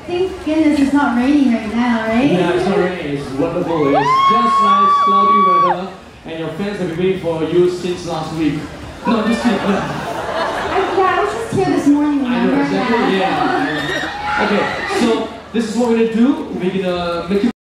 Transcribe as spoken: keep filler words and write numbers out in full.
Thank goodness it's not raining right now, right? Yeah, it's not raining. It's wonderful. It's just nice cloudy weather, and your fans have been waiting for you since last week. No, just kidding. I, yeah, I was just here this morning. I know exactly. Yeah. Okay, so this is what we're gonna do. We're gonna make you.